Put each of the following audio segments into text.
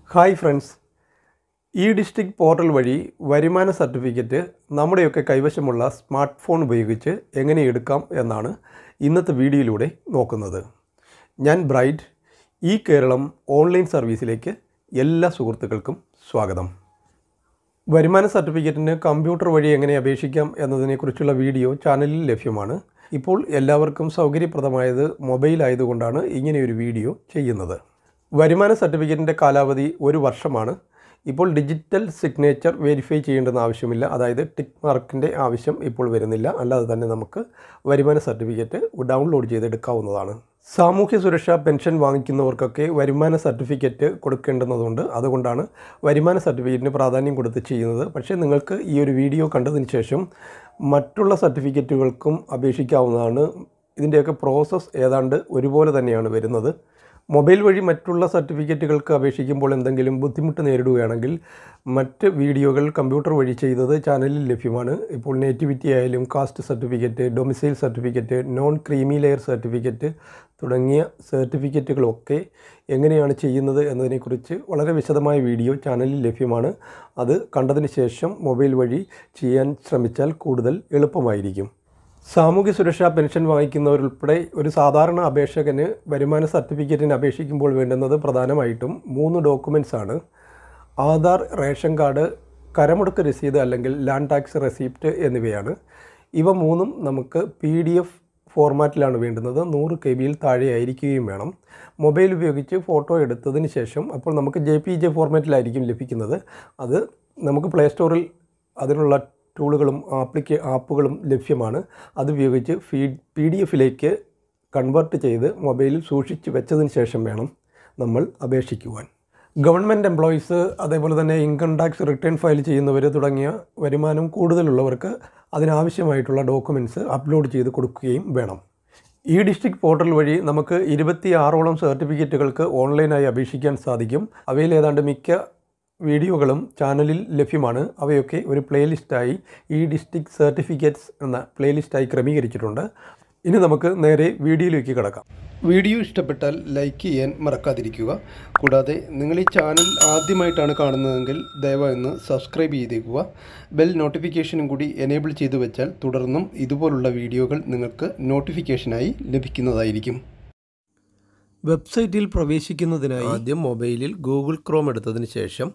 Hi friends, ഈ district portal വഴി വരുമാന സർട്ടിഫിക്കറ്റ് നമ്മുടെയൊക്കെ കൈവശമുള്ള സ്മാർട്ട് ഫോൺ ഉപയോഗിച്ച് എങ്ങനെ എടുക്കാം എന്നാണ് ഇന്നത്തെ വീഡിയോയിലൂടെ നോക്കുന്നത്. ഞാൻ ബ്രൈറ്റ്, ഈ കേരളം ഓൺലൈൻ സർവീസിലേക്ക് എല്ലാ സുഹൃത്തുക്കൾക്കും സ്വാഗതം. വരുമാന സർട്ടിഫിക്കറ്റിന് കമ്പ്യൂട്ടർ വഴി എങ്ങനെ അപേക്ഷിക്കാം എന്നതിനെക്കുറിച്ചുള്ള വീഡിയോ ചാനലിൽ ലഭ്യമാണ്. ഇപ്പോൾ എല്ലാവർക്കും സൗകര്യപ്രദമായത് മൊബൈൽ ആയതുകൊണ്ടാണ് ഇങ്ങനെയൊരു വീഡിയോ ചെയ്യുന്നത്. വരുമാന സർട്ടിഫിക്കറ്റിൻ്റെ കാലാവധി 1 വർഷമാണ്. ഇപ്പോൾ ഡിജിറ്റൽ സിഗ്നേച്ചർ വെരിഫൈ ചെയ്യേണ്ടെന്ന് ആവശ്യമില്ല, അതായത് ടിക്ക് മാർക്കിൻ്റെ ആവശ്യം ഇപ്പോൾ വരുന്നില്ല. അല്ലാതെ തന്നെ നമുക്ക് വരുമാന സർട്ടിഫിക്കറ്റ് ഡൗൺലോഡ് ചെയ്തെടുക്കാവുന്നതാണ്. സാമൂഹ്യ സുരക്ഷാ പെൻഷൻ വാങ്ങിക്കുന്നവർക്കൊക്കെ വരുമാന സർട്ടിഫിക്കറ്റ് കൊടുക്കേണ്ടുന്നതുണ്ട്. അതുകൊണ്ടാണ് വരുമാന സർട്ടിഫിക്കറ്റിന് പ്രാധാന്യം കൊടുത്ത് ചെയ്യുന്നത്. പക്ഷേ നിങ്ങൾക്ക് ഈ ഒരു വീഡിയോ കണ്ടതിന് ശേഷം മറ്റുള്ള സർട്ടിഫിക്കറ്റുകൾക്കും അപേക്ഷിക്കാവുന്നതാണ്. ഇതിൻ്റെയൊക്കെ പ്രോസസ്സ് ഏതാണ്ട് ഒരുപോലെ തന്നെയാണ് വരുന്നത്. മൊബൈൽ വഴി മറ്റുള്ള സർട്ടിഫിക്കറ്റുകൾക്ക് അപേക്ഷിക്കുമ്പോൾ എന്തെങ്കിലും ബുദ്ധിമുട്ട് നേരിടുകയാണെങ്കിൽ മറ്റ് വീഡിയോകൾ കമ്പ്യൂട്ടർ വഴി ചെയ്തത് ചാനലിൽ ലഭ്യമാണ്. ഇപ്പോൾ നേറ്റിവിറ്റി ആയാലും caste certificate, domicile certificate, non creamy layer certificate തുടങ്ങിയ സർട്ടിഫിക്കറ്റുകളൊക്കെ എങ്ങനെയാണ് ചെയ്യുന്നത് എന്നതിനെക്കുറിച്ച് വളരെ വിശദമായ വീഡിയോ ചാനലിൽ ലഭ്യമാണ്. അത് കണ്ടതിന് ശേഷം മൊബൈൽ വഴി ചെയ്യാൻ ശ്രമിച്ചാൽ കൂടുതൽ എളുപ്പമായിരിക്കും. സാമൂഹ്യ സുരക്ഷാ പെൻഷൻ വാങ്ങിക്കുന്നവരുൾപ്പെടെ ഒരു സാധാരണ അപേക്ഷകന് വരുമാന സർട്ടിഫിക്കറ്റിന് അപേക്ഷിക്കുമ്പോൾ വേണ്ടുന്നത് പ്രധാനമായിട്ടും 3 ഡോക്യുമെൻറ്റ്സ് ആണ്. ആധാർ, റേഷൻ കാർഡ്, കരമുടക്ക് രസീത് അല്ലെങ്കിൽ ലാൻഡ് ടാക്സ് റെസിപ്റ്റ് എന്നിവയാണ്. ഇവ 3ഉം നമുക്ക് PDF ഫോർമാറ്റിലാണ് വേണ്ടുന്നത്. 100 KB താഴെ ആയിരിക്കുകയും വേണം. മൊബൈൽ ഉപയോഗിച്ച് ഫോട്ടോ എടുത്തതിന് ശേഷം അപ്പോൾ നമുക്ക് JPG ഫോർമാറ്റിലായിരിക്കും ലഭിക്കുന്നത്. അത് നമുക്ക് പ്ലേ സ്റ്റോറിൽ അതിനുള്ള ടൂളുകളും ആപ്പുകളും ലഭ്യമാണ്. അതുപയോഗിച്ച് PDF കൺവേർട്ട് ചെയ്ത് മൊബൈലിൽ സൂക്ഷിച്ച് വെച്ചതിന് ശേഷം വേണം നമ്മൾ അപേക്ഷിക്കുവാൻ. ഗവൺമെൻറ് എംപ്ലോയീസ്, അതേപോലെ തന്നെ ഇൻകം ടാക്സ് റിട്ടേൺ ഫയൽ ചെയ്യുന്നവർ തുടങ്ങിയ വരുമാനം കൂടുതലുള്ളവർക്ക് അതിനാവശ്യമായിട്ടുള്ള ഡോക്യുമെൻറ്റ്സ് അപ്ലോഡ് ചെയ്ത് കൊടുക്കുകയും വേണം. ഈ ഡിസ്ട്രിക്ട് പോർട്ടൽ വഴി നമുക്ക് 26ഓളം സർട്ടിഫിക്കറ്റുകൾക്ക് ഓൺലൈനായി അപേക്ഷിക്കാൻ സാധിക്കും. അവയിൽ ഏതാണ്ട് മിക്ക വീഡിയോകളും ചാനലിൽ ലഭ്യമാണ്. അവയൊക്കെ ഒരു പ്ലേലിസ്റ്റായി ഈ ഡിസ്ട്രിക്ട് സർട്ടിഫിക്കറ്റ്സ് എന്ന പ്ലേലിസ്റ്റായി ക്രമീകരിച്ചിട്ടുണ്ട്. ഇനി നമുക്ക് നേരെ വീഡിയോയിലേക്ക് കിടക്കാം. വീഡിയോ ഇഷ്ടപ്പെട്ടാൽ ലൈക്ക് ചെയ്യാൻ മറക്കാതിരിക്കുക. കൂടാതെ നിങ്ങൾ ഈ ചാനൽ ആദ്യമായിട്ടാണ് കാണുന്നതെങ്കിൽ ദയവായി ഒന്ന് സബ്സ്ക്രൈബ് ചെയ്തേക്കുക. ബെൽ നോട്ടിഫിക്കേഷനും കൂടി എനേബിൾ ചെയ്തു വെച്ചാൽ തുടർന്നും ഇതുപോലുള്ള വീഡിയോകൾ നിങ്ങൾക്ക് നോട്ടിഫിക്കേഷനായി ലഭിക്കുന്നതായിരിക്കും. വെബ്സൈറ്റിൽ പ്രവേശിക്കുന്നതിനായി ആദ്യം മൊബൈലിൽ ഗൂഗിൾ ക്രോം എടുത്തതിന് ശേഷം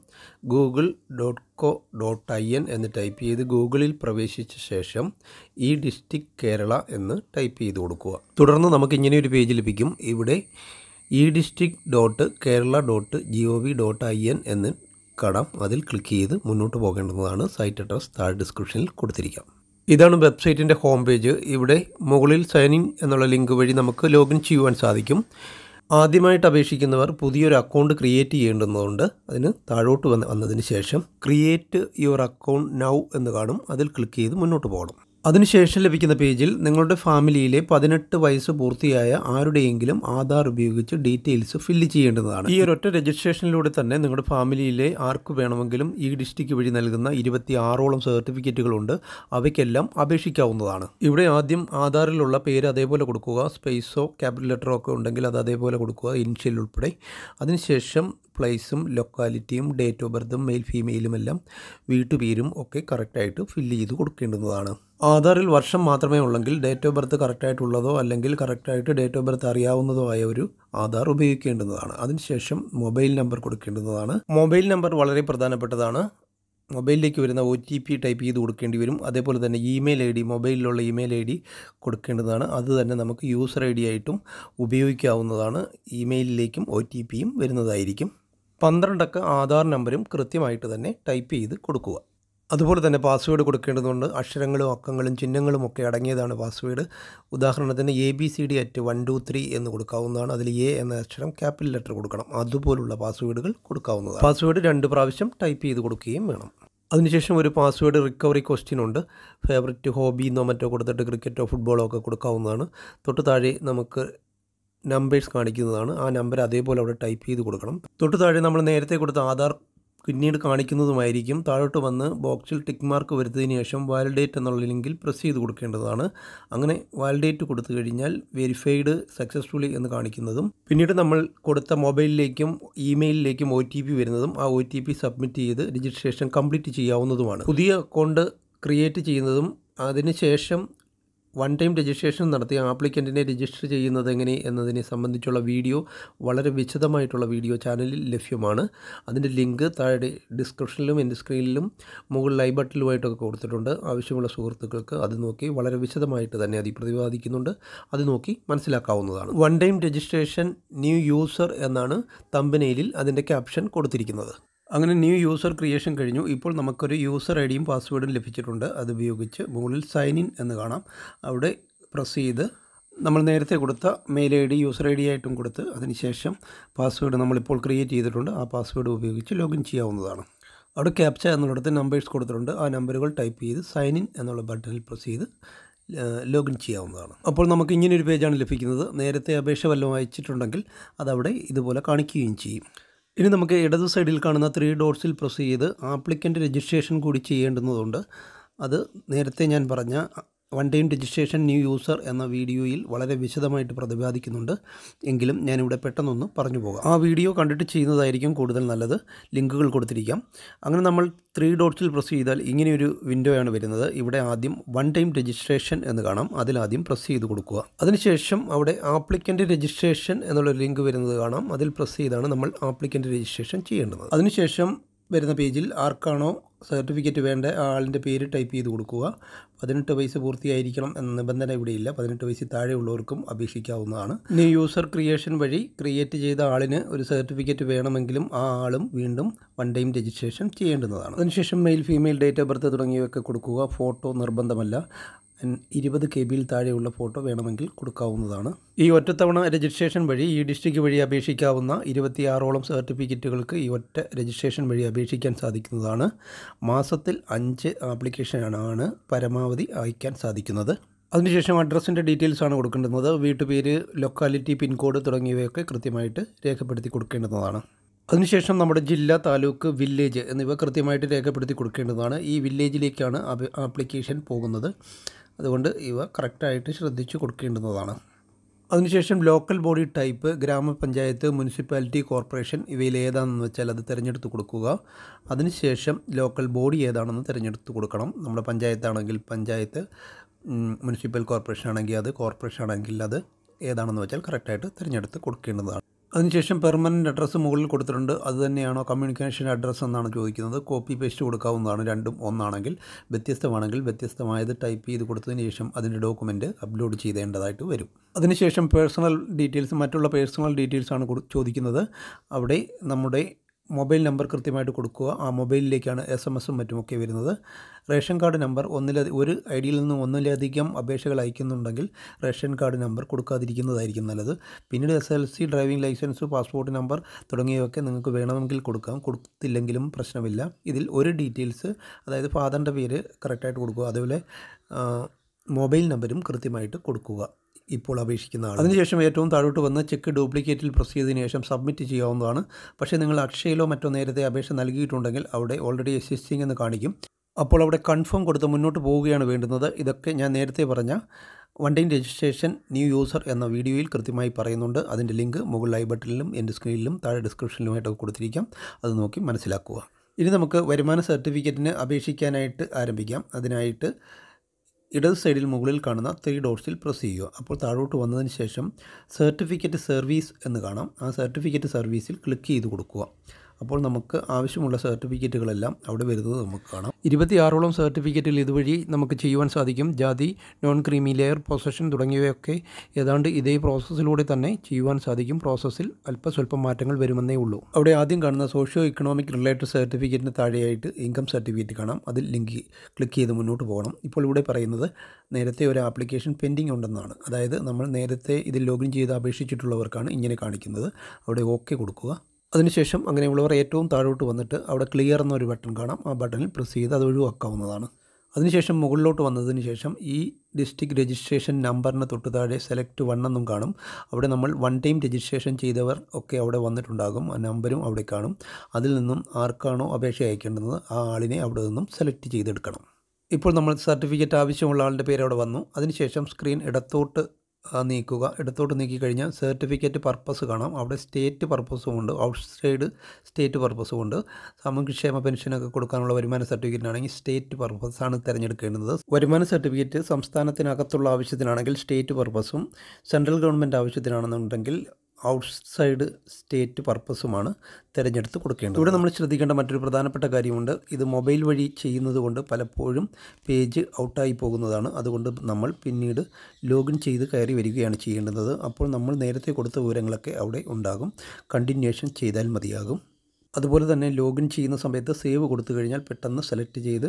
google.co.in എന്ന് ടൈപ്പ് ചെയ്ത് ഗൂഗിളിൽ പ്രവേശിച്ച ശേഷം ഈ ഡിസ്ട്രിക്ട് കേരള എന്ന് ടൈപ്പ് ചെയ്ത് കൊടുക്കുക. തുടർന്ന് നമുക്ക് ഇങ്ങനെയൊരു പേജ് ലഭിക്കും. ഇവിടെ e-district.kerala.gov.in എന്ന് കാണാം. അതിൽ ക്ലിക്ക് ചെയ്ത് മുന്നോട്ട് പോകേണ്ടതാണ്. സൈറ്റ് അഡ്രസ് താഴെ ഡിസ്ക്രിപ്ഷനിൽ കൊടുത്തിരിക്കാം. ഇതാണ് വെബ്സൈറ്റിൻ്റെ ഹോം പേജ്. ഇവിടെ മുകളിൽ സൈൻ ഇൻ എന്നുള്ള ലിങ്ക് വഴി നമുക്ക് ലോഗിൻ ചെയ്യുവാൻ സാധിക്കും. ആദ്യമായിട്ട് അപേക്ഷിക്കുന്നവർ പുതിയൊരു അക്കൗണ്ട് ക്രിയേറ്റ് ചെയ്യേണ്ടതുണ്ട്. അതിന് താഴോട്ട് വന്നതിന് ശേഷം ക്രിയേറ്റ് യുവർ അക്കൗണ്ട് നൗ എന്ന് കാണും. അതിൽ ക്ലിക്ക് ചെയ്ത് മുന്നോട്ട് പോകണം. അതിനുശേഷം ലഭിക്കുന്ന പേജിൽ നിങ്ങളുടെ ഫാമിലിയിലെ 18 വയസ്സ് പൂർത്തിയായ ആരുടെയെങ്കിലും ആധാർ ഉപയോഗിച്ച് ഡീറ്റെയിൽസ് ഫില്ല് ചെയ്യേണ്ടതാണ്. ഈ ഒരൊറ്റ രജിസ്ട്രേഷനിലൂടെ തന്നെ നിങ്ങളുടെ ഫാമിലിയിലെ ആർക്ക് വേണമെങ്കിലും ഈ ഡിസ്ട്രിക്ട് വഴി നൽകുന്ന 26ഓളം സർട്ടിഫിക്കറ്റുകളുണ്ട്. അവയ്ക്കെല്ലാം അപേക്ഷിക്കാവുന്നതാണ്. ഇവിടെ ആദ്യം ആധാറിലുള്ള പേര് അതേപോലെ കൊടുക്കുക. സ്പേസോ ക്യാപിറ്റൽ ലെറ്ററോ ഒക്കെ ഉണ്ടെങ്കിൽ അത് അതേപോലെ കൊടുക്കുക, ഇനിഷ്യൽ ഉൾപ്പെടെ. അതിനുശേഷം പ്ലേസും ലൊക്കാലിറ്റിയും ഡേറ്റ് ഓഫ് ബർത്തും മെയിൽ ഫീമെയിലും എല്ലാം വീട്ടുപേരും ഒക്കെ കറക്റ്റായിട്ട് ഫില്ല് ചെയ്ത് കൊടുക്കേണ്ടതാണ്. ആധാറിൽ വർഷം മാത്രമേ ഉള്ളെങ്കിൽ ഡേറ്റ് ഓഫ് ബർത്ത് കറക്റ്റായിട്ടുള്ളതോ അല്ലെങ്കിൽ കറക്റ്റായിട്ട് ഡേറ്റ് ഓഫ് ബർത്ത് അറിയാവുന്നതോ ആയ ഒരു ആധാർ ഉപയോഗിക്കേണ്ടതാണ്. അതിനുശേഷം മൊബൈൽ നമ്പർ കൊടുക്കേണ്ടതാണ്. മൊബൈൽ നമ്പർ വളരെ പ്രധാനപ്പെട്ടതാണ്. മൊബൈലിലേക്ക് വരുന്ന OTP ടൈപ്പ് ചെയ്ത് കൊടുക്കേണ്ടി വരും. അതേപോലെ തന്നെ ഇമെയിൽ ID, മൊബൈലിലുള്ള ഇമെയിൽ ID കൊടുക്കേണ്ടതാണ്. അത് തന്നെ നമുക്ക് യൂസർ ID ആയിട്ടും ഉപയോഗിക്കാവുന്നതാണ്. ഇമെയിലിലേക്കും OTPയും വരുന്നതായിരിക്കും. 12 അക്ക ആധാർ നമ്പരും കൃത്യമായിട്ട് തന്നെ ടൈപ്പ് ചെയ്ത് കൊടുക്കുക. അതുപോലെ തന്നെ പാസ്വേഡ് കൊടുക്കേണ്ടതുണ്ട്. അക്ഷരങ്ങളും അക്കങ്ങളും ചിഹ്നങ്ങളും ഒക്കെ അടങ്ങിയതാണ് പാസ്വേഡ്. ഉദാഹരണത്തിന് ABCD@123 എന്ന് കൊടുക്കാവുന്നതാണ്. അതിൽ A എന്ന അക്ഷരം ക്യാപിറ്റൽ ലെറ്റർ കൊടുക്കണം. അതുപോലുള്ള പാസ്വേഡുകൾ കൊടുക്കാവുന്നതാണ്. പാസ്വേഡ് 2 പ്രാവശ്യം ടൈപ്പ് ചെയ്ത് കൊടുക്കുകയും വേണം. അതിനുശേഷം ഒരു പാസ്വേഡ് റിക്കവറി ക്വസ്റ്റ്യൻ ഉണ്ട്. ഫേവററ്റ് ഹോബി എന്നോ മറ്റോ കൊടുത്തിട്ട് ക്രിക്കറ്റോ ഫുട്ബോളോ ഒക്കെ കൊടുക്കാവുന്നതാണ്. തൊട്ട് താഴെ നമുക്ക് നമ്പേഴ്സ് കാണിക്കുന്നതാണ്. ആ നമ്പർ അതേപോലെ അവിടെ ടൈപ്പ് ചെയ്ത് കൊടുക്കണം. തൊട്ട് താഴെ നമ്മൾ നേരത്തെ കൊടുത്ത ആധാർ പിന്നീട് കാണിക്കുന്നതുമായിരിക്കും. താഴോട്ട് വന്ന് ബോക്സിൽ ടിക്ക് മാർക്ക് വരുത്തിയതിന് ശേഷം വാലിഡേറ്റ് എന്നുള്ള ലിങ്കിൽ പ്രസ് ചെയ്ത് കൊടുക്കേണ്ടതാണ്. അങ്ങനെ വാലിഡേറ്റ് കൊടുത്തു കഴിഞ്ഞാൽ വെരിഫൈഡ് സക്സസ്ഫുള്ളി എന്ന് കാണിക്കുന്നതും പിന്നീട് നമ്മൾ കൊടുത്ത മൊബൈലിലേക്കും ഇമെയിലിലേക്കും OTP വരുന്നതും ആ OTP സബ്മിറ്റ് ചെയ്ത് രജിസ്ട്രേഷൻ കംപ്ലീറ്റ് ചെയ്യാവുന്നതുമാണ്. പുതിയ അക്കൗണ്ട് ക്രിയേറ്റ് ചെയ്യുന്നതും അതിനുശേഷം വൺ ടൈം രജിസ്ട്രേഷൻ നടത്തി ആപ്ലിക്കൻറ്റിനെ രജിസ്റ്റർ ചെയ്യുന്നത് എങ്ങനെ എന്നതിനെ സംബന്ധിച്ചുള്ള വീഡിയോ, വളരെ വിശദമായിട്ടുള്ള വീഡിയോ ചാനലിൽ ലഭ്യമാണ്. അതിൻ്റെ ലിങ്ക് താഴെ ഡിസ്ക്രിപ്ഷനിലും എൻ്റെ സ്ക്രീനിലും മുകളിൽ ഐ ബട്ടണിലുമായിട്ടൊക്കെ കൊടുത്തിട്ടുണ്ട്. ആവശ്യമുള്ള സുഹൃത്തുക്കൾക്ക് അത് നോക്കി വളരെ വിശദമായിട്ട് തന്നെ അത് പ്രതിപാദിക്കുന്നുണ്ട്. അത് നോക്കി മനസ്സിലാക്കാവുന്നതാണ്. One time registration new user എന്നാണ് തമ്പനെയിലിൽ അതിൻ്റെ ക്യാപ്ഷൻ കൊടുത്തിരിക്കുന്നത്. അങ്ങനെ ന്യൂ യൂസർ ക്രിയേഷൻ കഴിഞ്ഞു. ഇപ്പോൾ നമുക്കൊരു യൂസർ ഐഡിയും പാസ്വേഡും ലഭിച്ചിട്ടുണ്ട്. അതുപയോഗിച്ച് മുകളിൽ സൈൻ ഇൻ എന്ന് കാണാം. അവിടെ പ്രസ് ചെയ്ത് നമ്മൾ നേരത്തെ കൊടുത്ത മെയിൽ ID യൂസർ ID ആയിട്ടും കൊടുത്ത് അതിനുശേഷം പാസ്വേഡ് നമ്മളിപ്പോൾ ക്രിയേറ്റ് ചെയ്തിട്ടുണ്ട്. ആ പാസ്വേഡ് ഉപയോഗിച്ച് ലോഗിൻ ചെയ്യാവുന്നതാണ്. അവിടെ ക്യാപ്ച എന്നുള്ളിടത്ത് നമ്പേഴ്സ് കൊടുത്തിട്ടുണ്ട്. ആ നമ്പറുകൾ ടൈപ്പ് ചെയ്ത് സൈൻ ഇൻ എന്നുള്ള ബട്ടണിൽ പ്രസ് ചെയ്ത് ലോഗിൻ ചെയ്യാവുന്നതാണ്. അപ്പോൾ നമുക്ക് ഇങ്ങനെയൊരു പേജാണ് ലഭിക്കുന്നത്. നേരത്തെ അപേക്ഷ വല്ലതും അയച്ചിട്ടുണ്ടെങ്കിൽ അതവിടെ ഇതുപോലെ കാണിക്കുകയും ചെയ്യും. ഇനി നമുക്ക് ഇടതു സൈഡിൽ കാണുന്ന 3 ഡോട്ട്സിൽ പ്രസ് ചെയ്ത് ആപ്ലിക്കൻ്റ് രജിസ്ട്രേഷൻ കൂടി ചെയ്യേണ്ടുന്നതുണ്ട്. അത് നേരത്തെ ഞാൻ പറഞ്ഞ one time registration new user എന്ന വീഡിയോയിൽ വളരെ വിശദമായിട്ട് പ്രതിപാദിക്കുന്നുണ്ട്. എങ്കിലും ഞാനിവിടെ പെട്ടെന്നൊന്ന് പറഞ്ഞു പോകാം. ആ വീഡിയോ കണ്ടിട്ട് ചെയ്യുന്നതായിരിക്കും കൂടുതൽ നല്ലത്. ലിങ്കുകൾ കൊടുത്തിരിക്കാം. അങ്ങനെ നമ്മൾ 3 ഡോട്ട്സിൽ പ്രസ് ചെയ്താൽ ഇങ്ങനെയൊരു വിൻഡോയാണ് വരുന്നത്. ഇവിടെ ആദ്യം വൺ ടൈം രജിസ്ട്രേഷൻ എന്ന് കാണാം. അതിലാദ്യം പ്രസ് ചെയ്ത് കൊടുക്കുക. അതിനുശേഷം അവിടെ ആപ്ലിക്കൻ്റ് രജിസ്ട്രേഷൻ എന്നുള്ള ലിങ്ക് വരുന്നത് കാണാം. അതിൽ പ്രസ് ചെയ്താണ് നമ്മൾ ആപ്ലിക്കൻ്റ് രജിസ്ട്രേഷൻ ചെയ്യേണ്ടത്. അതിനുശേഷം വരുന്ന പേജിൽ ആർക്കാണോ സർട്ടിഫിക്കറ്റ് വേണ്ട ആളിൻ്റെ പേര് ടൈപ്പ് ചെയ്ത് കൊടുക്കുക. 18 വയസ്സ് പൂർത്തിയായിരിക്കണം എന്ന നിബന്ധന ഇവിടെയില്ല. 18 വയസ്സിൽ താഴെയുള്ളവർക്കും അപേക്ഷിക്കാവുന്നതാണ്. ന്യൂ യൂസർ ക്രിയേഷൻ വഴി ക്രിയേറ്റ് ചെയ്ത ആളിന് ഒരു സർട്ടിഫിക്കറ്റ് വേണമെങ്കിലും ആ ആളും വീണ്ടും വൺ ടൈം രജിസ്ട്രേഷൻ ചെയ്യേണ്ടതാണ്. അതിനുശേഷം male, female, date of birth തുടങ്ങിയവയൊക്കെ കൊടുക്കുക. ഫോട്ടോ നിർബന്ധമല്ല. 20 KB താഴെയുള്ള ഫോട്ടോ വേണമെങ്കിൽ കൊടുക്കാവുന്നതാണ്. ഈ ഒറ്റത്തവണ രജിസ്ട്രേഷൻ വഴി ഈ ഡിസ്ട്രിക്റ്റ് വഴി അപേക്ഷിക്കാവുന്ന 26ഓളം സർട്ടിഫിക്കറ്റുകൾക്ക് ഈ ഒറ്റ രജിസ്ട്രേഷൻ വഴി അപേക്ഷിക്കാൻ സാധിക്കുന്നതാണ്. മാസത്തിൽ 5 ആപ്ലിക്കേഷനാണ് പരമാവധി അയക്കാൻ സാധിക്കുന്നത്. അതിനുശേഷം അഡ്രസ്സിൻ്റെ ഡീറ്റെയിൽസാണ് കൊടുക്കേണ്ടുന്നത്. വീട്ടുപേര്, ലൊക്കാലിറ്റി, പിൻകോഡ് തുടങ്ങിയവയൊക്കെ കൃത്യമായിട്ട് രേഖപ്പെടുത്തി കൊടുക്കേണ്ടതാണ്. അതിനുശേഷം നമ്മുടെ ജില്ല, താലൂക്ക്, വില്ലേജ് എന്നിവ കൃത്യമായിട്ട് രേഖപ്പെടുത്തി കൊടുക്കേണ്ടതാണ്. ഈ വില്ലേജിലേക്കാണ് ആപ്ലിക്കേഷൻ പോകുന്നത്. അതുകൊണ്ട് ഇവ കറക്റ്റായിട്ട് ശ്രദ്ധിച്ചു കൊടുക്കേണ്ടതാണ്. അതിനുശേഷം local body type, grama panchayat, municipality, corporation ഇവയിൽ ഏതാണെന്ന് വെച്ചാൽ അത് തിരഞ്ഞെടുത്ത് കൊടുക്കുക. അതിനുശേഷം ലോക്കൽ ബോഡി ഏതാണെന്ന് തിരഞ്ഞെടുത്ത് കൊടുക്കണം. നമ്മുടെ പഞ്ചായത്താണെങ്കിൽ പഞ്ചായത്ത്, മുനിസിപ്പൽ കോർപ്പറേഷൻ ആണെങ്കിൽ അത്, കോർപ്പറേഷൻ ആണെങ്കിൽ അത് ഏതാണെന്ന് വെച്ചാൽ കറക്റ്റായിട്ട് തിരഞ്ഞെടുത്ത് കൊടുക്കേണ്ടതാണ്. അതിനുശേഷം പെർമനൻറ്റ് അഡ്രസ്സ് മുകളിൽ കൊടുത്തിട്ടുണ്ട്. അത് തന്നെയാണോ കമ്മ്യൂണിക്കേഷൻ അഡ്രസ്സ് എന്നാണ് ചോദിക്കുന്നത്. കോപ്പി പേസ്റ്റ് കൊടുക്കാവുന്നതാണ്. രണ്ടും ഒന്നാണെങ്കിൽ. വ്യത്യസ്തമാണെങ്കിൽ വ്യത്യസ്തമായത് ടൈപ്പ് ചെയ്ത് കൊടുത്തതിന് ശേഷം അതിൻ്റെ ഡോക്യുമെൻറ്റ് അപ്ലോഡ് ചെയ്തേണ്ടതായിട്ട് വരും. അതിനുശേഷം പേഴ്സണൽ ഡീറ്റെയിൽസ്, മറ്റുള്ള പേഴ്സണൽ ഡീറ്റെയിൽസാണ് ചോദിക്കുന്നത്. അവിടെ നമ്മുടെ മൊബൈൽ നമ്പർ കൃത്യമായിട്ട് കൊടുക്കുക. ആ മൊബൈലിലേക്കാണ് SMS മറ്റുമൊക്കെ വരുന്നത്. റേഷൻ കാർഡ് നമ്പർ ഒരു ഐഡിയിൽ നിന്ന് ഒന്നിലധികം അപേക്ഷകൾ അയക്കുന്നുണ്ടെങ്കിൽ റേഷൻ കാർഡ് നമ്പർ കൊടുക്കാതിരിക്കുന്നതായിരിക്കും നല്ലത്. പിന്നീട് SLC, driving licence, passport number തുടങ്ങിയവയൊക്കെ നിങ്ങൾക്ക് വേണമെങ്കിൽ കൊടുക്കാം. കൊടുത്തില്ലെങ്കിലും പ്രശ്നമില്ല. ഇതിൽ ഒരു ഡീറ്റെയിൽസ്, അതായത് ഫാദറിൻ്റെ പേര് കറക്റ്റായിട്ട് കൊടുക്കുക. അതുപോലെ മൊബൈൽ നമ്പരും കൃത്യമായിട്ട് കൊടുക്കുക ഇപ്പോൾ അപേക്ഷിക്കുന്ന ആൾ. അതിനുശേഷം ഏറ്റവും താഴോട്ട് വന്ന് ചെക്ക് ഡ്യൂപ്ലിക്കേറ്റിൽ പ്രസ് ചെയ്തതിന് ശേഷം സബ്മിറ്റ് ചെയ്യാവുന്നതാണ്. പക്ഷേ നിങ്ങൾ അക്ഷയയിലോ മറ്റോ നേരത്തെ അപേക്ഷ നൽകിയിട്ടുണ്ടെങ്കിൽ അവിടെ ഓൾറെഡി എക്സിസ്റ്റിംഗ് എന്ന് കാണിക്കും. അപ്പോൾ അവിടെ കൺഫേം കൊടുത്ത് മുന്നോട്ട് പോവുകയാണ് വേണ്ടുന്നത്. ഇതൊക്കെ ഞാൻ നേരത്തെ പറഞ്ഞ one time registration new user എന്ന വീഡിയോയിൽ കൃത്യമായി പറയുന്നുണ്ട്. അതിൻ്റെ ലിങ്ക് മുകളിൽ ഐ ബട്ടണിലും എൻ്റെ സ്ക്രീനിലും താഴെ ഡിസ്ക്രിപ്ഷനിലുമായിട്ടൊക്കെ കൊടുത്തിരിക്കാം. അത് നോക്കി മനസ്സിലാക്കുക. ഇനി നമുക്ക് വരുമാന സർട്ടിഫിക്കറ്റിന് അപേക്ഷിക്കാനായിട്ട് ആരംഭിക്കാം. അതിനായിട്ട് ഇടത് സൈഡിൽ മുകളിൽ കാണുന്ന 3 ഡോട്ട്സിൽ പ്രസ് ചെയ്യുക. അപ്പോൾ താഴോട്ട് വന്നതിന് ശേഷം സർട്ടിഫിക്കറ്റ് സർവീസ് എന്ന് കാണാം. ആ സർട്ടിഫിക്കറ്റ് സർവീസിൽ ക്ലിക്ക് ചെയ്ത് കൊടുക്കുക. അപ്പോൾ നമുക്ക് ആവശ്യമുള്ള സർട്ടിഫിക്കറ്റുകളെല്ലാം അവിടെ വരുന്നത് നമുക്ക് കാണാം. 26ഓളം സർട്ടിഫിക്കറ്റിൽ ഇതുവഴി നമുക്ക് ചെയ്യുവാൻ സാധിക്കും. ജാതി, നോൺ ക്രീമി ലെയർ, പൊസഷൻ തുടങ്ങിയവയൊക്കെ ഏതാണ്ട് ഇതേ പ്രോസസ്സിലൂടെ തന്നെ ചെയ്യുവാൻ സാധിക്കും. പ്രോസസ്സിൽ അല്പസ്വല്പം മാറ്റങ്ങൾ വരുമെന്നേ ഉള്ളൂ. അവിടെ ആദ്യം കാണുന്ന സോഷ്യോ ഇക്കണോമിക് റിലേറ്റഡ് സർട്ടിഫിക്കറ്റിന് താഴെയായിട്ട് ഇൻകം സർട്ടിഫിക്കറ്റ് കാണാം. അതിൽ ക്ലിക്ക് ചെയ്ത് മുന്നോട്ട് പോകണം. ഇപ്പോൾ ഇവിടെ പറയുന്നത് നേരത്തെ ഒരു ആപ്ലിക്കേഷൻ പെൻഡിങ് ഉണ്ടെന്നാണ്. അതായത് നമ്മൾ നേരത്തെ ഇതിൽ ലോഗിൻ ചെയ്ത് അപേക്ഷിച്ചിട്ടുള്ളവർക്കാണ് ഇങ്ങനെ കാണിക്കുന്നത്. അവിടെ ഓക്കെ കൊടുക്കുക. അതിനുശേഷം അങ്ങനെയുള്ളവർ ഏറ്റവും താഴോട്ട് വന്നിട്ട് അവിടെ ക്ലിയർ എന്നൊരു ബട്ടൺ കാണാം. ആ ബട്ടണിൽ പ്രസ് ചെയ്ത് അത് ഒഴിവാക്കാവുന്നതാണ്. അതിനുശേഷം മുകളിലോട്ട് വന്നതിന് ശേഷം ഈ ഡിസ്ട്രിക്ട് രജിസ്ട്രേഷൻ നമ്പറിന് തൊട്ട് താഴെ സെലക്ട് 1 എന്നും കാണും. അവിടെ നമ്മൾ 1 ടൈം രജിസ്ട്രേഷൻ ചെയ്തവർ ഒക്കെ അവിടെ വന്നിട്ടുണ്ടാകും. ആ നമ്പരും അവിടെ കാണും. അതിൽ നിന്നും ആർക്കാണോ അപേക്ഷ അയക്കേണ്ടത് ആ ആളിനെ അവിടെ നിന്നും സെലക്ട് ചെയ്തെടുക്കണം. ഇപ്പോൾ നമ്മൾ സർട്ടിഫിക്കറ്റ് ആവശ്യമുള്ള ആളുടെ പേര് അവിടെ വന്നു. അതിനുശേഷം സ്ക്രീൻ ഇടത്തോട്ട് നീക്കുക. ഇടത്തോട്ട് നീക്കിക്കഴിഞ്ഞാൽ സർട്ടിഫിക്കറ്റ് പർപ്പസ് കാണാം. അവിടെ സ്റ്റേറ്റ് പർപ്പസും ഉണ്ട്, ഔട്ട്സൈഡ് സ്റ്റേറ്റ് പർപ്പസും ഉണ്ട്. സാമൂഹ്യക്ഷേമ പെൻഷനൊക്കെ കൊടുക്കാനുള്ള വരുമാന സർട്ടിഫിക്കറ്റിനാണെങ്കിൽ സ്റ്റേറ്റ് പർപ്പസാണ് തിരഞ്ഞെടുക്കേണ്ടത്. വരുമാന സർട്ടിഫിക്കറ്റ് സംസ്ഥാനത്തിനകത്തുള്ള ആവശ്യത്തിനാണെങ്കിൽ സ്റ്റേറ്റ് പർപ്പസും, സെൻട്രൽ ഗവൺമെൻറ് ആവശ്യത്തിനാണെന്നുണ്ടെങ്കിൽ ഔട്ട്സൈഡ് സ്റ്റേറ്റ് പർപ്പസുമാണ് തിരഞ്ഞെടുത്ത് കൊടുക്കേണ്ടത്. ഇവിടെ നമ്മൾ ശ്രദ്ധിക്കേണ്ട മറ്റൊരു പ്രധാനപ്പെട്ട കാര്യമുണ്ട്. ഇത് മൊബൈൽ വഴി ചെയ്യുന്നത് കൊണ്ട് പലപ്പോഴും പേജ് ഔട്ടായി പോകുന്നതാണ്. അതുകൊണ്ട് നമ്മൾ പിന്നീട് ലോഗിൻ ചെയ്ത് കയറി വരികയാണ് ചെയ്യേണ്ടത്. അപ്പോൾ നമ്മൾ നേരത്തെ കൊടുത്ത വിവരങ്ങളൊക്കെ അവിടെ ഉണ്ടാകും. കണ്ടിന്യൂഷൻ ചെയ്താൽ മതിയാകും. അതുപോലെ തന്നെ ലോഗിൻ ചെയ്യുന്ന സമയത്ത് സേവ് കൊടുത്തു കഴിഞ്ഞാൽ പെട്ടെന്ന് സെലക്ട് ചെയ്ത്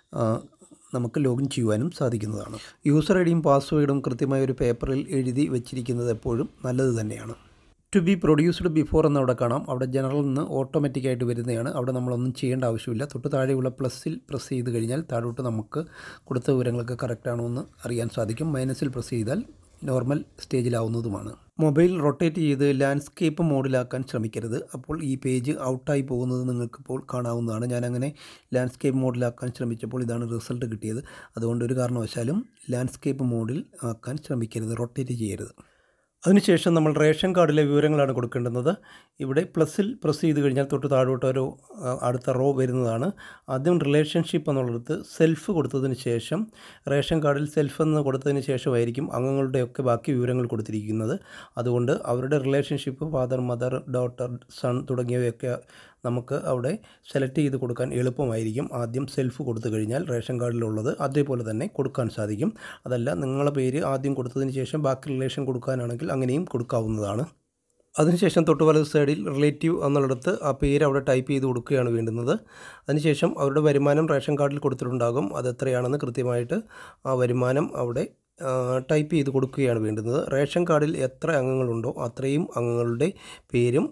നമുക്ക് ലോഗിൻ ചെയ്യുവാനും സാധിക്കുന്നതാണ്. യൂസർ ഐ ഡിയും പാസ്വേഡും കൃത്യമായ ഒരു പേപ്പറിൽ എഴുതി വെച്ചിരിക്കുന്നത് എപ്പോഴും നല്ലത് തന്നെയാണ്. ടു ബി പ്രൊഡ്യൂസ്ഡ് ബിഫോർ എന്നവിടെ കാണാം. അവിടെ ജനറൽ നിന്ന് ഓട്ടോമാറ്റിക്കായിട്ട് വരുന്നതാണ്. അവിടെ നമ്മളൊന്നും ചെയ്യേണ്ട ആവശ്യമില്ല. തൊട്ട് താഴെയുള്ള പ്ലസ്സിൽ പ്രസ് ചെയ്ത് കഴിഞ്ഞാൽ താഴോട്ട് നമുക്ക് കൊടുത്ത വിവരങ്ങളൊക്കെ കറക്റ്റാണോ എന്ന് അറിയാൻ സാധിക്കും. മൈനസിൽ പ്രസ് ചെയ്താൽ നോർമൽ സ്റ്റേജിലാവുന്നതുമാണ്. മൊബൈൽ റൊട്ടേറ്റ് ചെയ്ത് ലാൻഡ്സ്കേപ്പ് മോഡിലാക്കാൻ ശ്രമിക്കരുത്. അപ്പോൾ ഈ പേജ് ഔട്ടായി പോകുന്നത് നിങ്ങൾക്കിപ്പോൾ കാണാവുന്നതാണ്. ഞാനങ്ങനെ ലാൻഡ്സ്കേപ്പ് മോഡിലാക്കാൻ ശ്രമിച്ചപ്പോൾ ഇതാണ് റിസൾട്ട് കിട്ടിയത്. അതുകൊണ്ട് ഒരു കാരണവശാലും ലാൻഡ്സ്കേപ്പ് മോഡിൽ ആക്കാൻ ശ്രമിക്കരുത്, റൊട്ടേറ്റ് ചെയ്യരുത്. അതിനുശേഷം നമ്മൾ റേഷൻ കാർഡിലെ വിവരങ്ങളാണ് കൊടുക്കേണ്ടുന്നത്. ഇവിടെ പ്ലസ്സിൽ പ്രസ് ചെയ്ത് കഴിഞ്ഞാൽ തൊട്ട് താഴോട്ട് ഒരു അടുത്ത റോ വരുന്നതാണ്. ആദ്യം റിലേഷൻഷിപ്പ് എന്നുള്ളത് സെൽഫ് കൊടുത്തതിന് ശേഷം റേഷൻ കാർഡിൽ സെൽഫ് എന്ന് കൊടുത്തതിന് ശേഷമായിരിക്കും അംഗങ്ങളുടെയൊക്കെ ബാക്കി വിവരങ്ങൾ കൊടുത്തിരിക്കുന്നത്. അതുകൊണ്ട് അവരുടെ relationship father, mother, daughter, son തുടങ്ങിയവയൊക്കെ നമുക്ക് അവിടെ സെലക്ട് ചെയ്ത് കൊടുക്കാൻ എളുപ്പമായിരിക്കും. ആദ്യം സെൽഫ് കൊടുത്തു കഴിഞ്ഞാൽ റേഷൻ കാർഡിലുള്ളത് അതേപോലെ തന്നെ കൊടുക്കാൻ സാധിക്കും. അതല്ല നിങ്ങളുടെ പേര് ആദ്യം കൊടുത്തതിന് ശേഷം ബാക്കി റിലേഷൻ കൊടുക്കാനാണെങ്കിൽ അങ്ങനെയും കൊടുക്കാവുന്നതാണ്. അതിനുശേഷം തൊട്ട് വലത് സൈഡിൽ റിലേറ്റീവ് എന്നുള്ളിടത്ത് ആ പേര് അവിടെ ടൈപ്പ് ചെയ്ത് കൊടുക്കുകയാണ് വേണ്ടുന്നത്. അതിനുശേഷം അവരുടെ വരുമാനം റേഷൻ കാർഡിൽ കൊടുത്തിട്ടുണ്ടാകും. അതെത്രയാണെന്ന് കൃത്യമായിട്ട് ആ വരുമാനം അവിടെ ടൈപ്പ് ചെയ്ത് കൊടുക്കുകയാണ് വേണ്ടുന്നത്. റേഷൻ കാർഡിൽ എത്ര അംഗങ്ങളുണ്ടോ അത്രയും അംഗങ്ങളുടെ പേരും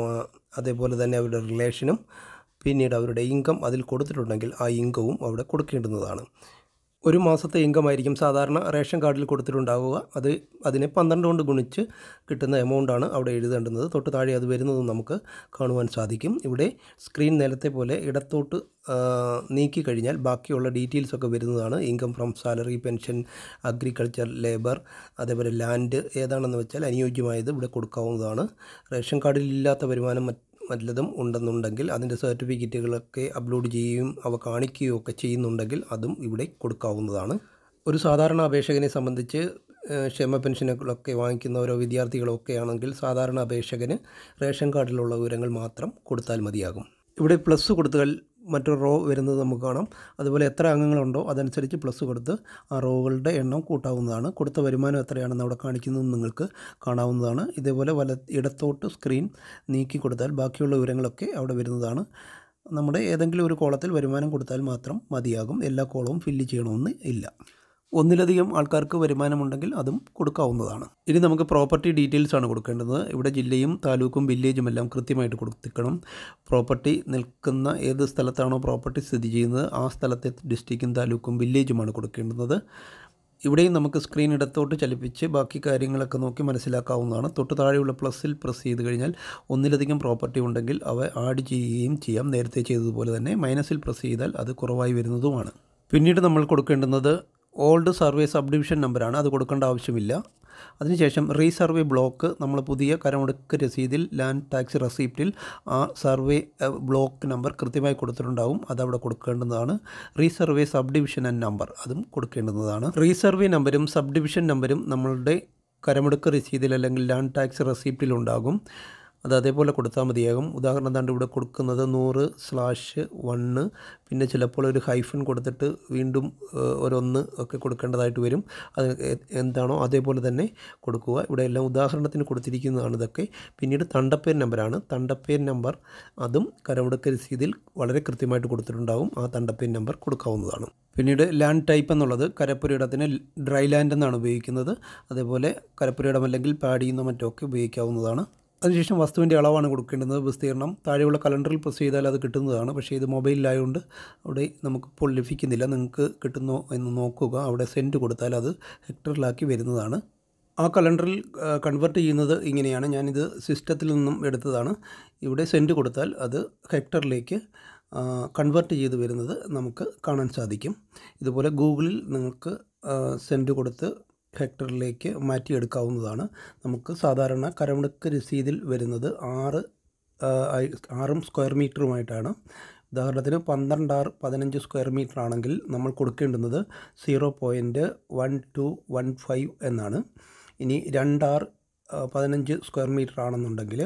അതേപോലെ തന്നെ അവരുടെ റിലേഷനും പിന്നീട് അവരുടെ ഇൻകം അതിൽ കൊടുത്തിട്ടുണ്ടെങ്കിൽ ആ ഇൻകവും അവിടെ കൊടുക്കേണ്ടുന്നതാണ്. ഒരു മാസത്തെ ഇൻകം ആയിരിക്കും സാധാരണ റേഷൻ കാർഡിൽ കൊടുത്തിട്ടുണ്ടാവുക. അതിനെ 12 കൊണ്ട് ഗുണിച്ച് കിട്ടുന്ന എമൗണ്ടാണ് അവിടെ എഴുതേണ്ടുന്നത്. തൊട്ട് താഴെ അത് വരുന്നതും നമുക്ക് കാണുവാൻ സാധിക്കും. ഇവിടെ സ്ക്രീൻ നേരത്തെ പോലെ ഇടത്തോട്ട് നീക്കി കഴിഞ്ഞാൽ ബാക്കിയുള്ള ഡീറ്റെയിൽസൊക്കെ വരുന്നതാണ്. Income from salary, pension, agriculture, labour, അതേപോലെ ലാൻഡ് ഏതാണെന്ന് വെച്ചാൽ അനുയോജ്യമായത് ഇവിടെ കൊടുക്കാവുന്നതാണ്. റേഷൻ കാർഡിൽ ഇല്ലാത്ത വരുമാനം വല്ലതും ഉണ്ടെന്നുണ്ടെങ്കിൽ അതിൻ്റെ സർട്ടിഫിക്കറ്റുകളൊക്കെ അപ്ലോഡ് ചെയ്യുകയും അവ കാണിക്കുകയും ഒക്കെ ചെയ്യുന്നുണ്ടെങ്കിൽ അതും ഇവിടെ കൊടുക്കാവുന്നതാണ്. ഒരു സാധാരണ അപേക്ഷകനെ സംബന്ധിച്ച് ക്ഷേമ പെൻഷനുകളൊക്കെ വാങ്ങിക്കുന്ന ഓരോ വിദ്യാർത്ഥികളോ ഒക്കെ ആണെങ്കിൽ സാധാരണ അപേക്ഷകന് റേഷൻ കാർഡിലുള്ള വിവരങ്ങൾ മാത്രം കൊടുത്താൽ മതിയാകും. ഇവിടെ പ്ലസ് കൊടുത്താൽ മറ്റൊരു റോ വരുന്നത് നമുക്ക് കാണാം. അതുപോലെ എത്ര അംഗങ്ങളുണ്ടോ അതനുസരിച്ച് പ്ലസ് കൊടുത്ത് ആ റോകളുടെ എണ്ണം കൂട്ടാവുന്നതാണ്. കൊടുത്ത വരുമാനം എത്രയാണെന്ന് അവിടെ കാണിക്കുന്നതും നിങ്ങൾക്ക് കാണാവുന്നതാണ്. ഇതേപോലെ ഇടത്തോട്ട് സ്ക്രീൻ നീക്കി കൊടുത്താൽ ബാക്കിയുള്ള വിവരങ്ങളൊക്കെ അവിടെ വരുന്നതാണ്. നമ്മുടെ ഏതെങ്കിലും ഒരു കോളത്തിൽ വരുമാനം കൊടുത്താൽ മാത്രം മതിയാകും. എല്ലാ കോളവും ഫില്ല് ചെയ്യണമെന്ന് ഇല്ല. ഒന്നിലധികം ആൾക്കാർക്ക് വരുമാനമുണ്ടെങ്കിൽ അതും കൊടുക്കാവുന്നതാണ്. ഇനി നമുക്ക് പ്രോപ്പർട്ടി ഡീറ്റെയിൽസ് ആണ് കൊടുക്കേണ്ടത്. ഇവിടെ ജില്ലയും താലൂക്കും വില്ലേജും എല്ലാം കൃത്യമായിട്ട് കൊടുത്തിക്കണം. പ്രോപ്പർട്ടി നിൽക്കുന്ന ഏത് സ്ഥലത്താണോ പ്രോപ്പർട്ടി സ്ഥിതി ചെയ്യുന്നത് ആ സ്ഥലത്തെ ഡിസ്ട്രിക്റ്റും താലൂക്കും വില്ലേജുമാണ് കൊടുക്കേണ്ടുന്നത്. ഇവിടെയും നമുക്ക് സ്ക്രീൻ ഇടത്തോട്ട് ചലിപ്പിച്ച് ബാക്കി കാര്യങ്ങളൊക്കെ നോക്കി മനസ്സിലാക്കാവുന്നതാണ്. തൊട്ട് താഴെയുള്ള പ്ലസ്സിൽ പ്രസ് ചെയ്ത് കഴിഞ്ഞാൽ ഒന്നിലധികം പ്രോപ്പർട്ടി ഉണ്ടെങ്കിൽ അവ ആഡ് ചെയ്യുകയും ചെയ്യാം. നേരത്തെ ചെയ്തതുപോലെ തന്നെ മൈനസിൽ പ്രസ് ചെയ്താൽ അത് കുറവായി വരുന്നതുമാണ്. പിന്നീട് നമ്മൾ കൊടുക്കേണ്ടുന്നത് ഓൾഡ് സർവേ സബ് ഡിവിഷൻ നമ്പറാണ്. അത് കൊടുക്കേണ്ട ആവശ്യമില്ല. അതിനുശേഷം റീസർവേ ബ്ലോക്ക് നമ്മൾ പുതിയ കരമടക്ക് രസീതിൽ ലാൻഡ് ടാക്സ് റെസിപ്റ്റിൽ ആ സർവേ ബ്ലോക്ക് നമ്പർ കൃത്യമായി കൊടുത്തിട്ടുണ്ടാവും. അതവിടെ കൊടുക്കേണ്ടതാണ്. Resurvey sub division and number അതും കൊടുക്കേണ്ടുന്നതാണ്. റീസർവേ നമ്പരും സബ് ഡിവിഷൻ നമ്പരും നമ്മളുടെ കരമടക്ക് രസീതിൽ അല്ലെങ്കിൽ ലാൻഡ് ടാക്സ് റെസിപ്റ്റിലുണ്ടാകും. അത് അതേപോലെ കൊടുത്താൽ മതിയാകും. ഉദാഹരണം എന്താണ്ട് ഇവിടെ കൊടുക്കുന്നത് 100/1 പിന്നെ ചിലപ്പോൾ ഒരു ഹൈഫൻ കൊടുത്തിട്ട് വീണ്ടും ഒരു1 ഒക്കെ കൊടുക്കേണ്ടതായിട്ട് വരും. അത് എന്താണോ അതേപോലെ തന്നെ കൊടുക്കുക. ഇവിടെ എല്ലാം ഉദാഹരണത്തിന് കൊടുത്തിരിക്കുന്നതാണ് ഇതൊക്കെ. പിന്നീട് തണ്ടപ്പേർ നമ്പറാണ്. തണ്ടപ്പേർ നമ്പർ അതും കരമടക്ക് രസീതിൽ വളരെ കൃത്യമായിട്ട് കൊടുത്തിട്ടുണ്ടാകും. ആ തണ്ടപ്പേർ നമ്പർ കൊടുക്കാവുന്നതാണ്. പിന്നീട് ലാൻഡ് ടൈപ്പ് എന്നുള്ളത് കരപ്പുരയിടത്തിന് ഡ്രൈ ലാൻഡ് എന്നാണ് ഉപയോഗിക്കുന്നത്. അതേപോലെ കരപ്പുരയിടം അല്ലെങ്കിൽ പാടിയെന്നോ മറ്റോ ഒക്കെ ഉപയോഗിക്കാവുന്നതാണ്. അതിനുശേഷം വസ്തുവിൻ്റെ അളവാണ് കൊടുക്കേണ്ടത്. വിസ്തീർണം താഴെയുള്ള കലണ്ടറിൽ പ്രസ് ചെയ്താൽ അത് കിട്ടുന്നതാണ്. പക്ഷേ ഇത് മൊബൈലിലായതുകൊണ്ട് അവിടെ നമുക്കിപ്പോൾ ലഭിക്കുന്നില്ല. നിങ്ങൾക്ക് കിട്ടുന്നോ എന്ന് നോക്കുക. അവിടെ സെൻറ്റ് കൊടുത്താൽ അത് ഹെക്ടറിലാക്കി വരുന്നതാണ്. ആ കലണ്ടറിൽ കൺവേർട്ട് ചെയ്യുന്നത് ഇങ്ങനെയാണ്. ഞാനിത് സിസ്റ്റത്തിൽ നിന്നും എടുത്തതാണ്. ഇവിടെ സെൻറ്റ് കൊടുത്താൽ അത് ഹെക്ടറിലേക്ക് കൺവേർട്ട് ചെയ്ത് വരുന്നത് നമുക്ക് കാണാൻ സാധിക്കും. ഇതുപോലെ ഗൂഗിളിൽ നിങ്ങൾക്ക് സെൻറ്റ് കൊടുത്ത് ഹെക്ടറിലേക്ക് മാറ്റിയെടുക്കാവുന്നതാണ്. നമുക്ക് സാധാരണ കരമടക്ക് രസീതിൽ വരുന്നത് 6 സ്ക്വയർ മീറ്ററുമായിട്ടാണ്. ഉദാഹരണത്തിന് 12R 15 സ്ക്വയർ മീറ്റർ ആണെങ്കിൽ നമ്മൾ കൊടുക്കേണ്ടുന്നത് 0.1215 എന്നാണ്. ഇനി 2R 15 സ്ക്വയർ മീറ്റർ ആണെന്നുണ്ടെങ്കിൽ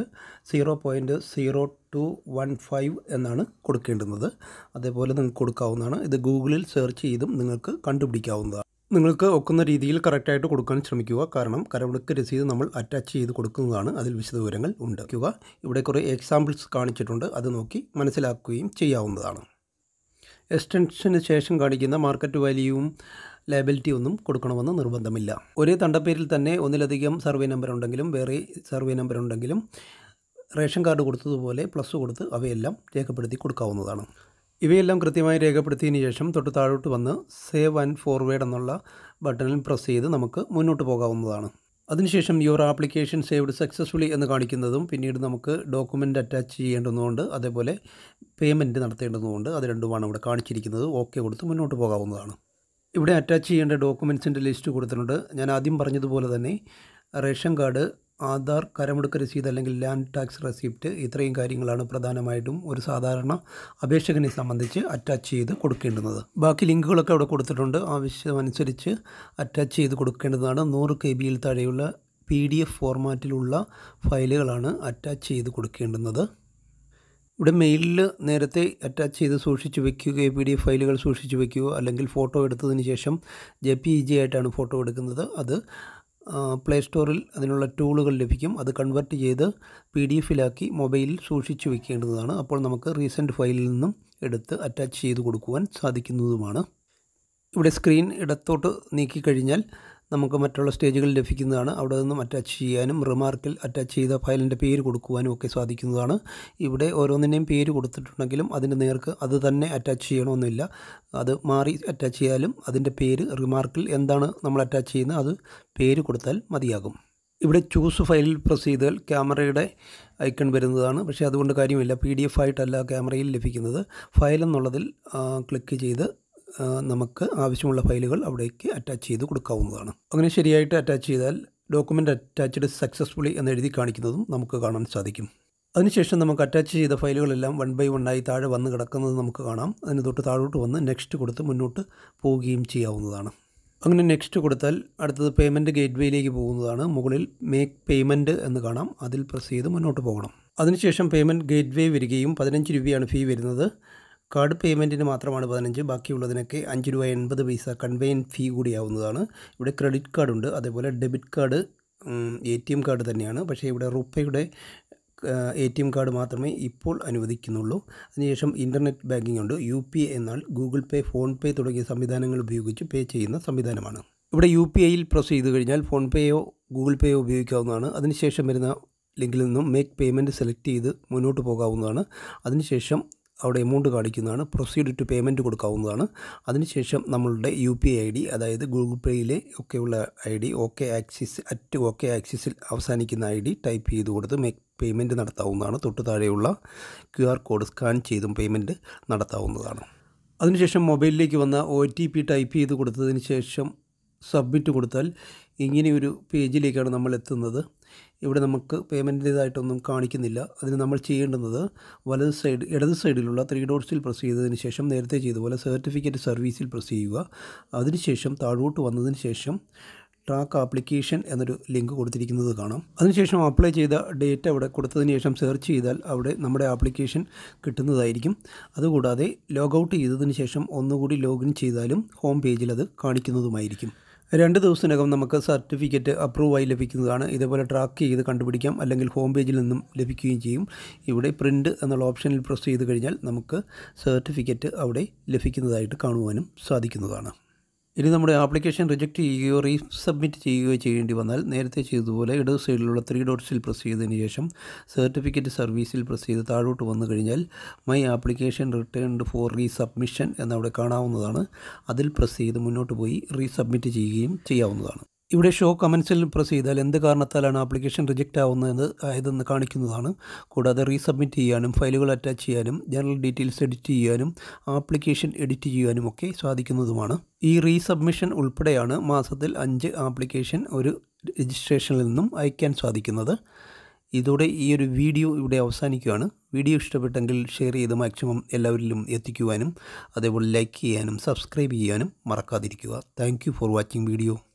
0.0215 എന്നാണ് കൊടുക്കേണ്ടുന്നത്. അതേപോലെ നിങ്ങൾക്ക് കൊടുക്കാവുന്നതാണ്. ഇത് ഗൂഗിളിൽ സെർച്ച് ചെയ്തും നിങ്ങൾക്ക് കണ്ടുപിടിക്കാവുന്നതാണ്. നിങ്ങൾക്ക് ഒക്കുന്ന രീതിയിൽ കറക്റ്റായിട്ട് കൊടുക്കാൻ ശ്രമിക്കുക. കാരണം കരമടക്ക് രസീത് നമ്മൾ അറ്റാച്ച് ചെയ്ത് കൊടുക്കുന്നതാണ്. അതിൽ വിശദവിവരങ്ങൾ ഉണ്ട്. ഇവിടെ കുറേ എക്സാമ്പിൾസ് കാണിച്ചിട്ടുണ്ട്. അത് നോക്കി മനസ്സിലാക്കുകയും ചെയ്യാവുന്നതാണ്. എക്സ്റ്റൻഷന് ശേഷം കാണിക്കുന്ന മാർക്കറ്റ് വാല്യൂവും ലയബിലിറ്റി ഒന്നും കൊടുക്കണമെന്ന് നിർബന്ധമില്ല. ഒരേ തണ്ടപ്പേരിൽ തന്നെ ഒന്നിലധികം സർവേ നമ്പർ ഉണ്ടെങ്കിലും വേറെ സർവേ നമ്പർ ഉണ്ടെങ്കിലും റേഷൻ കാർഡ് കൊടുത്തതുപോലെ പ്ലസ് കൊടുത്ത് അവയെല്ലാം രേഖപ്പെടുത്തി കൊടുക്കാവുന്നതാണ്. ഇവയെല്ലാം കൃത്യമായി രേഖപ്പെടുത്തിയതിന് ശേഷം തൊട്ട് താഴോട്ട് വന്ന് സേവ് ആൻഡ് ഫോർവേഡ് എന്നുള്ള ബട്ടണിൽ പ്രസ് ചെയ്ത് നമുക്ക് മുന്നോട്ട് പോകാവുന്നതാണ്. അതിനുശേഷം യുവർ ആപ്ലിക്കേഷൻ സേവ്ഡ് സക്സസ്ഫുള്ളി എന്ന് കാണിക്കുന്നതും പിന്നീട് നമുക്ക് ഡോക്യുമെൻ്റ് അറ്റാച്ച് ചെയ്യേണ്ടതുകൊണ്ട് അതേപോലെ പേയ്മെൻറ്റ് നടത്തേണ്ടതുകൊണ്ട് അത് രണ്ടുമാണ് ഇവിടെ കാണിച്ചിരിക്കുന്നത്. ഓക്കെ കൊടുത്ത് മുന്നോട്ട് പോകാവുന്നതാണ്. ഇവിടെ അറ്റാച്ച് ചെയ്യേണ്ട ഡോക്യുമെൻറ്റ്സിൻ്റെ ലിസ്റ്റ് കൊടുത്തിട്ടുണ്ട്. ഞാൻ ആദ്യം പറഞ്ഞതുപോലെ തന്നെ റേഷൻ കാർഡ്, ആധാർ, കരമടക്ക് രസീത് അല്ലെങ്കിൽ ലാൻഡ് ടാക്സ് റെസിപ്റ്റ്, ഇത്രയും കാര്യങ്ങളാണ് പ്രധാനമായിട്ടും ഒരു സാധാരണ അപേക്ഷകനെ സംബന്ധിച്ച് അറ്റാച്ച് ചെയ്ത് കൊടുക്കേണ്ടുന്നത്. ബാക്കി ലിങ്കുകളൊക്കെ അവിടെ കൊടുത്തിട്ടുണ്ട്. ആവശ്യമനുസരിച്ച് അറ്റാച്ച് ചെയ്ത് കൊടുക്കേണ്ടതാണ്. 100 KB താഴെയുള്ള PDF ഫോർമാറ്റിലുള്ള ഫയലുകളാണ് അറ്റാച്ച് ചെയ്ത് കൊടുക്കേണ്ടുന്നത്. ഇവിടെ മെയിലിൽ നേരത്തെ അറ്റാച്ച് ചെയ്ത് സൂക്ഷിച്ച് വയ്ക്കുകയോ PDF ഫയലുകൾ സൂക്ഷിച്ച് വയ്ക്കുകയോ അല്ലെങ്കിൽ ഫോട്ടോ എടുത്തതിന് ശേഷം JPEG ആയിട്ടാണ് ഫോട്ടോ എടുക്കുന്നത്. അത് പ്ലേ സ്റ്റോറിൽ അതിനുള്ള ടൂളുകൾ ലഭിക്കും. അത് കൺവേർട്ട് ചെയ്ത് PDF-ലാക്കി മൊബൈലിൽ സൂക്ഷിച്ച് വയ്ക്കേണ്ടതാണ്. അപ്പോൾ നമുക്ക് റീസെൻറ്റ് ഫയലിൽ നിന്നും എടുത്ത് അറ്റാച്ച് ചെയ്ത് കൊടുക്കുവാൻ സാധിക്കുന്നതുമാണ്. ഇവിടെ സ്ക്രീൻ ഇടത്തോട്ട് നീക്കിക്കഴിഞ്ഞാൽ നമുക്ക് മറ്റുള്ള സ്റ്റേജുകൾ ലഭിക്കുന്നതാണ്. അവിടെ നിന്നും അറ്റാച്ച് ചെയ്യാനും റിമാർക്കിൽ അറ്റാച്ച് ചെയ്ത ഫയലിൻ്റെ പേര് കൊടുക്കുവാനും ഒക്കെ സാധിക്കുന്നതാണ്. ഇവിടെ ഓരോന്നിൻ്റെയും പേര് കൊടുത്തിട്ടുണ്ടെങ്കിലും അതിൻ്റെ നേർക്ക് അത് തന്നെ അറ്റാച്ച് ചെയ്യണമെന്നില്ല. അത് മാറി അറ്റാച്ച് ചെയ്യാലും അതിൻ്റെ പേര് റിമാർക്കിൽ എന്താണ് നമ്മൾ അറ്റാച്ച് ചെയ്യുന്നത് അത് പേര് കൊടുത്താൽ മതിയാകും. ഇവിടെ ചൂസ് ഫയലിൽ പ്രസ് ചെയ്താൽ ക്യാമറയുടെ ഐക്കൺ വരുന്നതാണ്. പക്ഷേ അതുകൊണ്ട് കാര്യമില്ല. PDF ആയിട്ടല്ല ക്യാമറയിൽ ലഭിക്കുന്നത്. ഫയൽ എന്നുള്ളതിൽ ക്ലിക്ക് ചെയ്ത് നമുക്ക് ആവശ്യമുള്ള ഫയലുകൾ അവിടേക്ക് അറ്റാച്ച് ചെയ്ത് കൊടുക്കാവുന്നതാണ്. അങ്ങനെ ശരിയായിട്ട് അറ്റാച്ച് ചെയ്താൽ ഡോക്യുമെൻ്റ് അറ്റാച്ച്ഡ് സക്സസ്ഫുള്ളി എന്ന് എഴുതി കാണിക്കുന്നതും നമുക്ക് കാണാൻ സാധിക്കും. അതിനുശേഷം നമുക്ക് അറ്റാച്ച് ചെയ്ത ഫയലുകളെല്ലാം 1 by 1 ആയി താഴെ വന്ന് കിടക്കുന്നത് നമുക്ക് കാണാം. അതിന് തൊട്ട് താഴോട്ട് വന്ന് നെക്സ്റ്റ് കൊടുത്ത് മുന്നോട്ട് പോവുകയും ചെയ്യാവുന്നതാണ്. അങ്ങനെ നെക്സ്റ്റ് കൊടുത്താൽ അടുത്തത് പേയ്മെൻറ്റ് ഗേറ്റ്വേയിലേക്ക് പോകുന്നതാണ്. മുകളിൽ മേക്ക് പേയ്മെൻറ്റ് എന്ന് കാണാം. അതിൽ പ്രസ് ചെയ്ത് മുന്നോട്ട് പോകണം. അതിനുശേഷം പേയ്മെൻറ്റ് ഗേറ്റ്വേ വരികയും 15 രൂപയാണ് ഫീ വരുന്നത്. കാർഡ് പേയ്മെൻറ്റിന് മാത്രമാണ് 15, ബാക്കിയുള്ളതിനൊക്കെ 5 രൂപ 80 പൈസ കൺവെയൻ ഫീ കൂടിയാവുന്നതാണ്. ഇവിടെ ക്രെഡിറ്റ് കാർഡുണ്ട്, അതേപോലെ ഡെബിറ്റ് കാർഡ്, ATM കാർഡ് തന്നെയാണ്. പക്ഷേ ഇവിടെ റുപ്പയുടെ ATM കാർഡ് മാത്രമേ ഇപ്പോൾ അനുവദിക്കുന്നുള്ളൂ. അതിനുശേഷം ഇൻ്റർനെറ്റ് ബാങ്കിംഗ് ഉണ്ട്. UPI എന്നാൽ ഗൂഗിൾ പേ, ഫോൺ പേ തുടങ്ങിയ സംവിധാനങ്ങൾ ഉപയോഗിച്ച് പേ ചെയ്യുന്ന സംവിധാനമാണ്. ഇവിടെ UPIയിൽ പ്രസ് ചെയ്ത് കഴിഞ്ഞാൽ ഫോൺ പേയോ ഗൂഗിൾ പേയോ ഉപയോഗിക്കാവുന്നതാണ്. അതിനുശേഷം വരുന്ന ലിങ്കിൽ നിന്നും മേക്ക് പേയ്മെൻറ്റ് സെലക്ട് ചെയ്ത് മുന്നോട്ട് പോകാവുന്നതാണ്. അതിനുശേഷം അവിടെ എമൗണ്ട് കാണിക്കുന്നതാണ്. പ്രൊസീഡ് ടു പേയ്മെൻറ്റ് കൊടുക്കാവുന്നതാണ്. അതിനുശേഷം നമ്മളുടെ UPI ID, അതായത് ഗൂഗിൾ പേയിലെ ഒക്കെയുള്ള ID, OKAXIS അവസാനിക്കുന്ന ID ടൈപ്പ് ചെയ്ത് കൊടുത്ത് മേക്ക് പേയ്മെൻറ്റ് നടത്താവുന്നതാണ്. തൊട്ട് താഴെയുള്ള QR കോഡ് സ്കാൻ ചെയ്തും പേയ്മെൻറ്റ് നടത്താവുന്നതാണ്. അതിനുശേഷം മൊബൈലിലേക്ക് വന്ന OTP ടൈപ്പ് ചെയ്ത് കൊടുത്തതിന് ശേഷം സബ്മിറ്റ് കൊടുത്താൽ ഇങ്ങനെയൊരു പേജിലേക്കാണ് നമ്മൾ എത്തുന്നത്. ഇവിടെ നമുക്ക് പേയ്മെൻറ്റിൻ്റേതായിട്ടൊന്നും കാണിക്കുന്നില്ല. അതിന് നമ്മൾ ചെയ്യേണ്ടുന്നത് ഇടത് സൈഡിലുള്ള 3 ഡോട്ട്സിൽ പ്രസ് ചെയ്തതിന് ശേഷം നേരത്തെ ചെയ്തതുപോലെ സർട്ടിഫിക്കറ്റ് സർവീസിൽ പ്രസ് ചെയ്യുക. അതിനുശേഷം താഴോട്ട് വന്നതിന് ശേഷം ട്രാക്ക് ആപ്ലിക്കേഷൻ എന്നൊരു ലിങ്ക് കൊടുത്തിരിക്കുന്നത് കാണാം. അതിനുശേഷം അപ്ലൈ ചെയ്ത ഡേറ്റ് അവിടെ കൊടുത്തതിന് ശേഷം സെർച്ച് ചെയ്താൽ അവിടെ നമ്മുടെ ആപ്ലിക്കേഷൻ കിട്ടുന്നതായിരിക്കും. അതുകൂടാതെ ലോഗൗട്ട് ചെയ്തതിന് ശേഷം ഒന്നുകൂടി ലോഗിൻ ചെയ്താലും ഹോം പേജിൽ അത് കാണിക്കുന്നതുമായിരിക്കും. 2 ദിവസത്തിനകം നമുക്ക് സർട്ടിഫിക്കറ്റ് അപ്രൂവായി ലഭിക്കുന്നതാണ്. ഇതേപോലെ ട്രാക്ക് ചെയ്ത് കണ്ടുപിടിക്കാം, അല്ലെങ്കിൽ ഹോം പേജിൽ നിന്നും ലഭിക്കുകയും ചെയ്യും. ഇവിടെ പ്രിൻ്റ് എന്നുള്ള ഓപ്ഷനിൽ പ്രസ് ചെയ്ത് കഴിഞ്ഞാൽ നമുക്ക് സർട്ടിഫിക്കറ്റ് അവിടെ ലഭിക്കുന്നതായിട്ട് കാണുവാനും സാധിക്കുന്നതാണ്. ഇനി നമ്മുടെ ആപ്ലിക്കേഷൻ റിജക്റ്റ് ചെയ്യുകയോ റീസബ്മിറ്റ് ചെയ്യുകയോ ചെയ്യേണ്ടി വന്നാൽ നേരത്തെ ചെയ്തതുപോലെ ഇടത് സൈഡിലുള്ള 3 ഡോട്ട്സിൽ പ്രസ് ചെയ്തതിന് ശേഷം സർട്ടിഫിക്കറ്റ് സർവീസിൽ പ്രസ് ചെയ്ത് താഴോട്ട് വന്നു കഴിഞ്ഞാൽ my application returned for resubmission എന്നവിടെ കാണാവുന്നതാണ്. അതിൽ പ്രസ് ചെയ്ത് മുന്നോട്ട് പോയി റീസബ്മിറ്റ് ചെയ്യുകയും ചെയ്യാവുന്നതാണ്. ഇവിടെ ഷോ കമൻസിൽ പ്രസ് ചെയ്താൽ എന്ത് കാരണത്താലാണ് ആപ്ലിക്കേഷൻ റിജക്റ്റ് ആയതെന്ന് കാണിക്കുന്നതാണ്. കൂടാതെ റീസബ്മിറ്റ് ചെയ്യാനും ഫയലുകൾ അറ്റാച്ച് ചെയ്യാനും ജനറൽ ഡീറ്റെയിൽസ് എഡിറ്റ് ചെയ്യാനും ആപ്ലിക്കേഷൻ എഡിറ്റ് ചെയ്യാനും ഒക്കെ സാധിക്കുന്നതുമാണ്. ഈ റീസബ്മിഷൻ ഉൾപ്പെടെയാണ് മാസത്തിൽ 5 ആപ്ലിക്കേഷൻ ഒരു രജിസ്ട്രേഷനിൽ നിന്നും അയക്കാൻ സാധിക്കുന്നത്. ഇതോടെ ഈ ഒരു വീഡിയോ ഇവിടെ അവസാനിക്കുകയാണ്. വീഡിയോ ഇഷ്ടപ്പെട്ടെങ്കിൽ ഷെയർ ചെയ്ത് മാക്സിമം എല്ലാവരിലും എത്തിക്കുവാനും അതേപോലെ ലൈക്ക് ചെയ്യാനും സബ്സ്ക്രൈബ് ചെയ്യാനും മറക്കാതിരിക്കുക. Thank you for watching video.